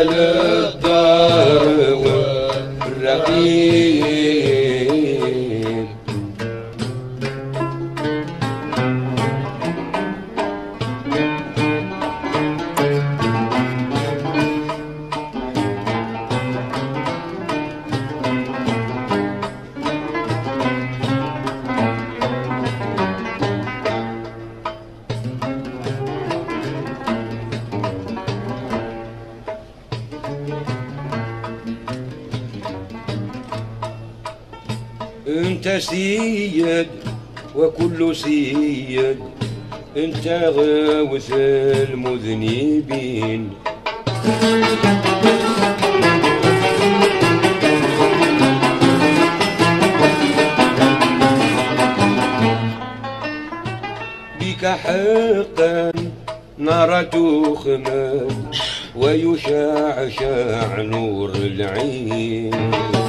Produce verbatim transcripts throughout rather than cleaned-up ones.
للدار والرقيب. انت سيد وكل سيد، انت غاوث المذنبين. بك حقا نار تخمد ويشعشع نور العين.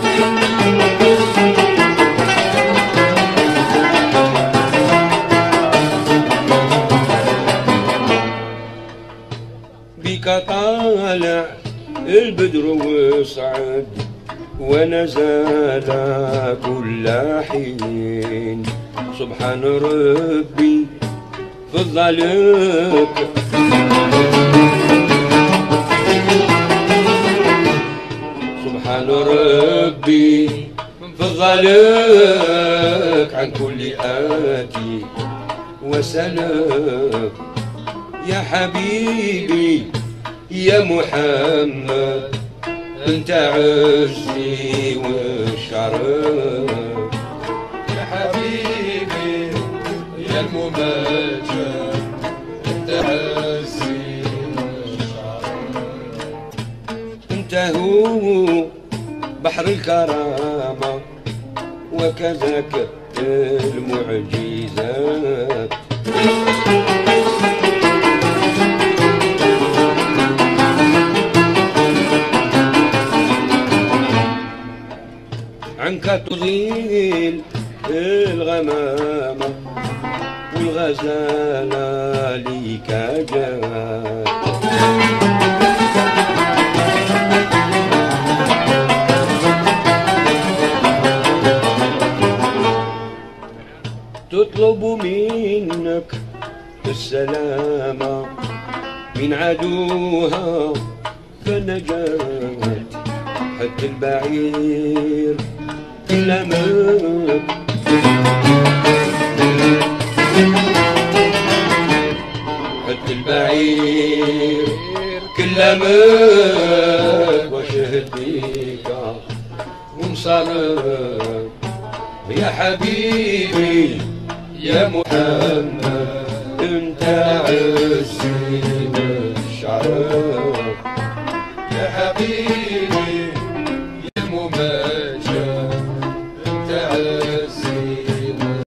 بك طالع البدر وصعد ونزل كل حين. سبحان ربي فضلك، سبحان ربي فضلك عن كل آتي وسلام. يا حبيبي يا محمد، انت عزي والشرف. يا حبيبي يا الممجد، انت عزي والشرف. انت هو بحر الكرامة وكذاك المعجزات. عنك تضيل الغمامة والغزالة ليك جات. تطلب منك السلامة من عدوها فنجات. حتى البعير كلامك، حتى البعير كلامك وشهد بيك وانصرف. يا حبيبي يا محمد، انت عزي والشرف. يا حبيبي